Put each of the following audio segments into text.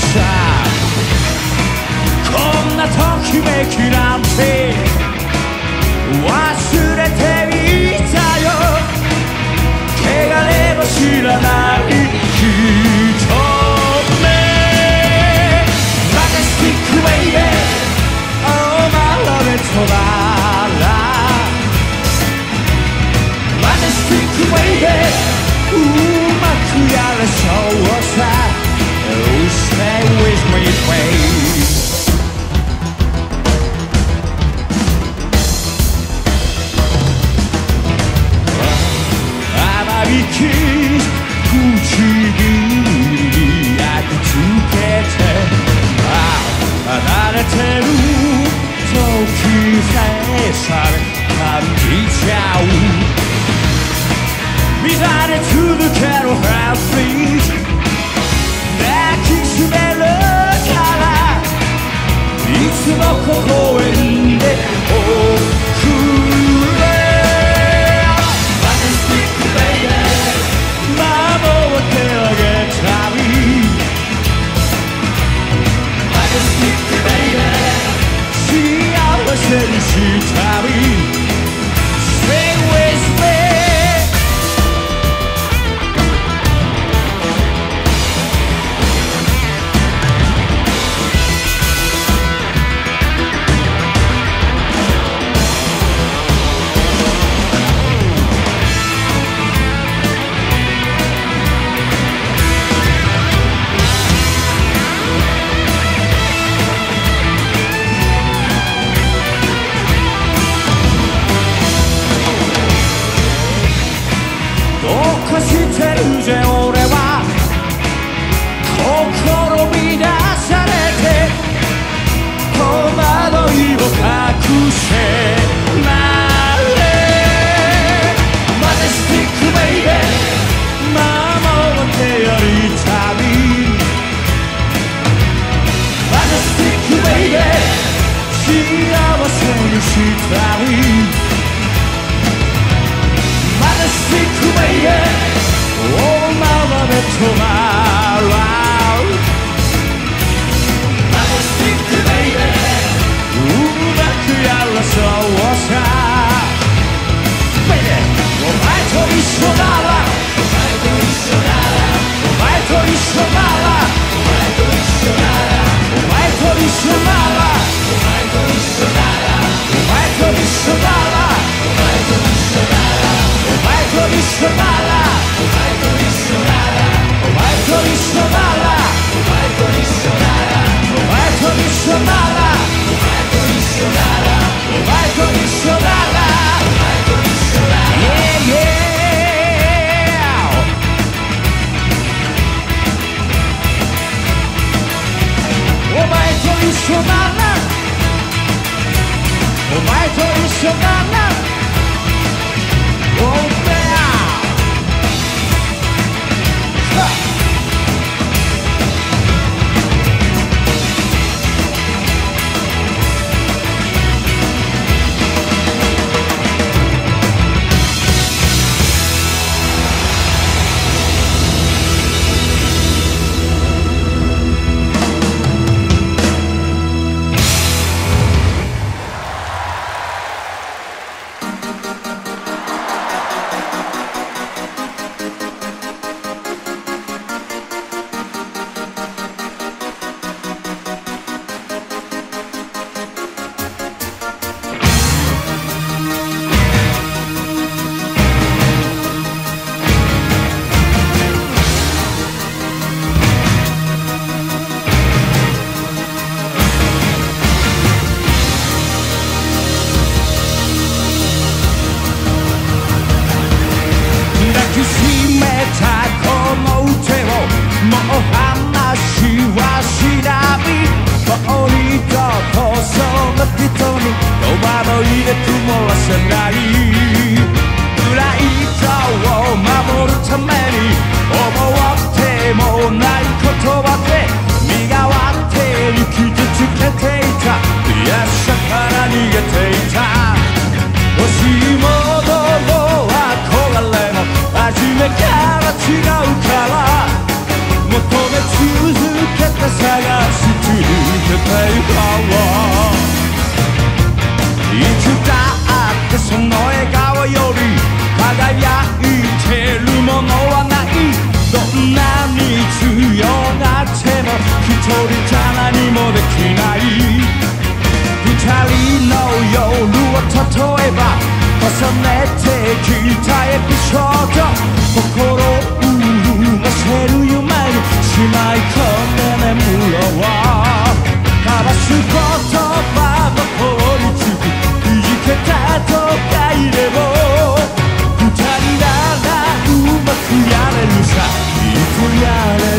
さこんなときめきなんて忘れていたよ汚れも知らない瞳マジェスティックウェイでOh my love it's forマジェスティックウェイでうまくやれそうさ Oh stay with me please甘いキス唇に焼き付けて離れてる時さえ感じちゃう乱れ続けるハートビート抱きしめるからいつも微笑んでおくれマジェスティックベイベー守ってあげたいマジェスティックベイベー幸せにしたい Stay with meしてるぜ俺は心乱されて戸惑いを隠せないマジェスティックベイベー守ってやりたいマジェスティックベイベー幸せにしたいマジェスティックベイベーOh, mama, that's so loud. Majestic baby, うまくやらそうさ Baby, お前と一緒ならお前と一緒ならお前と一緒ならお前と一緒ならお前と一緒ならお前と一緒ならお前と一緒ならお前と一緒ならお前と一緒ならお前と一緒ならお前と一緒ならお前と一緒ならお前と一緒ならお前と一緒ならお前と一緒ならお前と一緒なら Yeah yeah お前と一緒ならお前と一緒なら Oh man 顔いつだってその笑顔より輝いてるものはない。どんなに強がっても一人じゃ何もできない。二人の夜を例えば重ねてきたエピソード、心を潤せる夢にしまい込んで眠ろう。交わす言葉の法律いけたとかいれば二人ならうまくやれるさ、いつやれ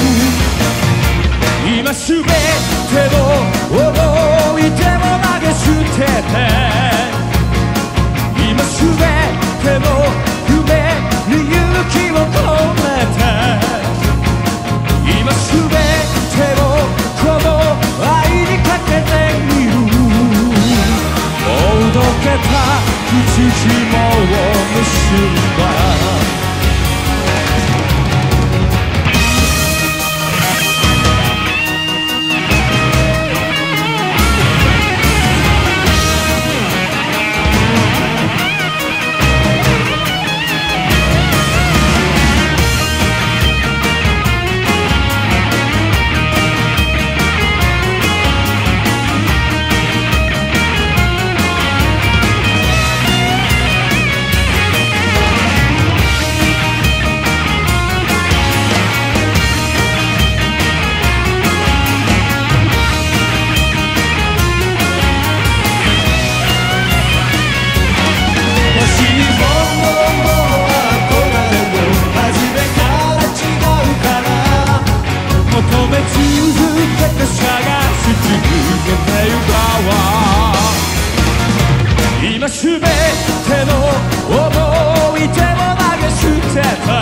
る。今すべての思い出も投げ捨てて、今すべての夢に勇気を込めて、今すべてのこの愛にかけてみる。ほどけた口紐を結んだ。今すべての思い出を投げ捨てて、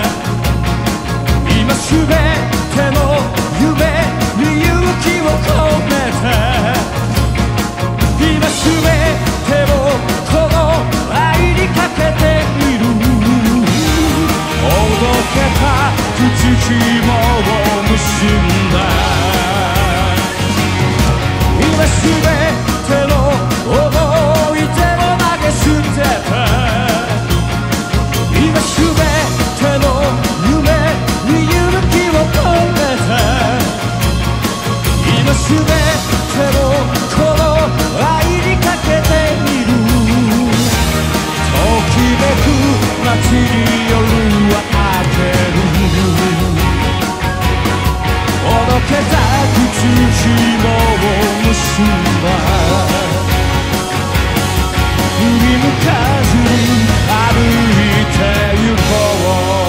今すべての夢に勇気を込めて、今すべてをこの愛にかけてみる。ほどけた口紐を結んだ。今すべての思い出を投げ捨てて、今すべての夢に勇気を込めて、今すべてのこの愛にかけてみる。ときめく街に夜は明ける。ほどけた口紐を結んだ。振り向かずに歩いてゆこう。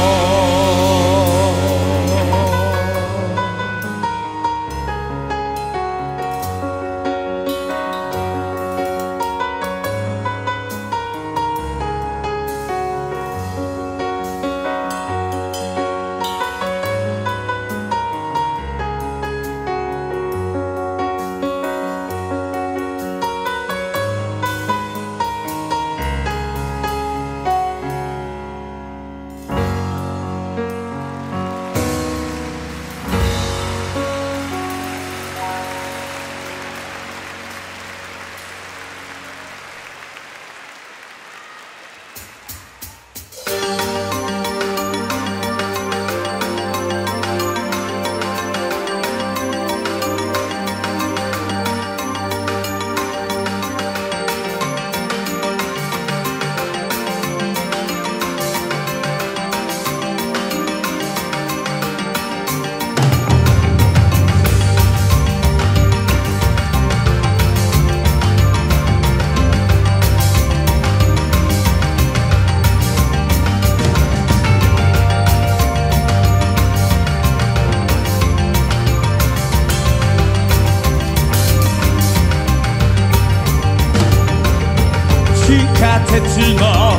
鉄の的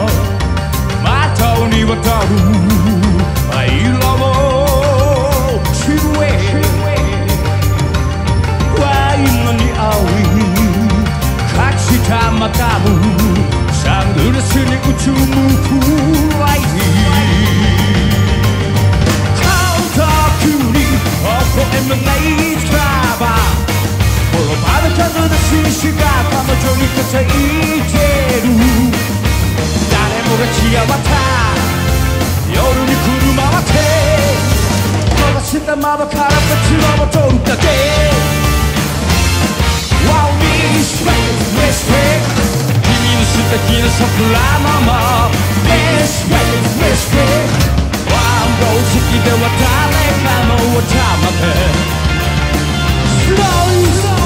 に渡る灰色のシルエット、ワインの匂い隠したマダム、サングラスにうつむくライティカウンター急に微笑むネイトラバー、 窓から別のボトルだけ Wow, respect 君の素敵なソプラノも Respect ワンロー席では誰かのお茶まで Slowly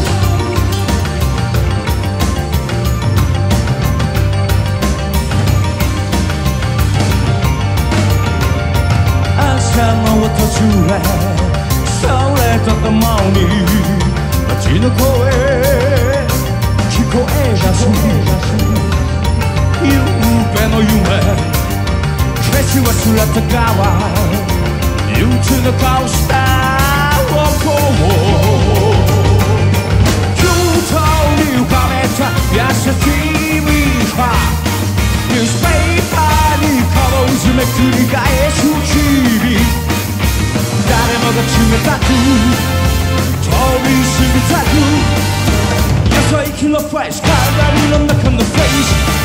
朝の訪れそれとともに街の声聞こえ出すゆうべの夢消し忘れた側憂鬱な顔した男を急騰に浮かべた優しいミファニュースペーパーに顔をうずめ繰り返す日々誰もが冷たく通り過ぎたくよそ行きのフェイス鏡の中のフェイス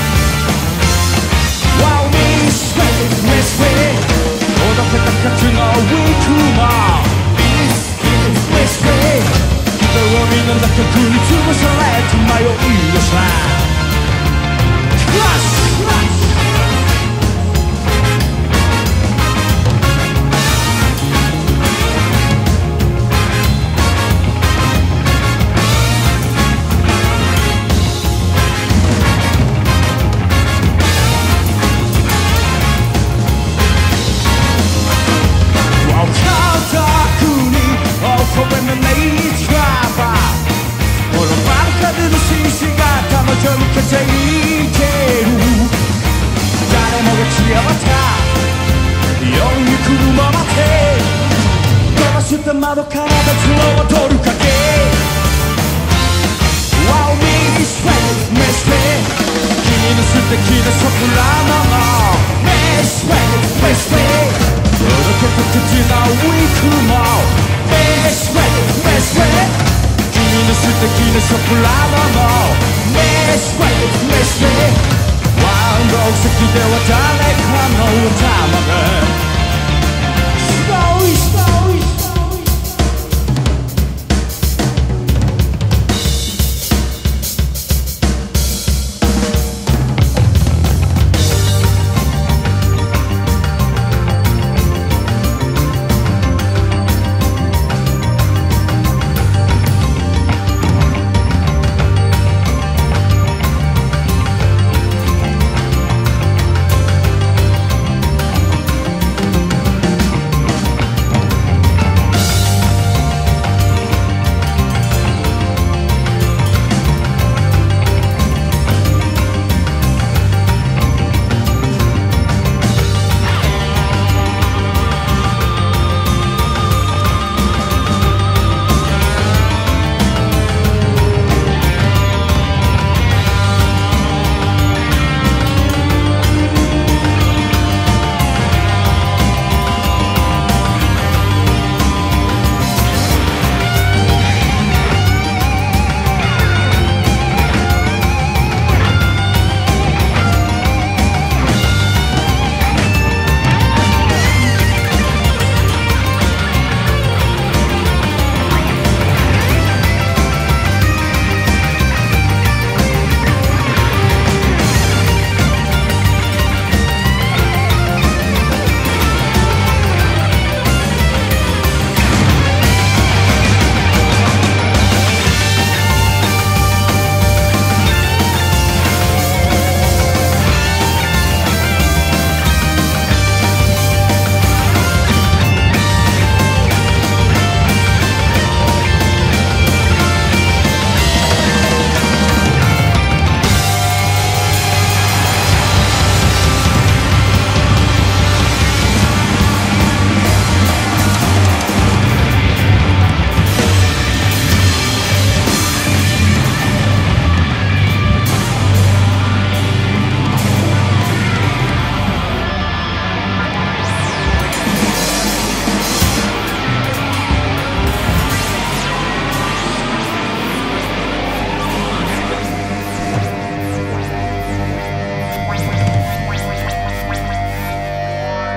Wow, respect 届けた価値のウィークも Respect 人をみんな中食い潰された迷いのさ Crush窓から別のボトルかけ Wow, respect 君の素敵なソプラノの Respect 届けた口のウィークも Respect 君の素敵なソプラノの Respect ワンロー席では誰かの歌まで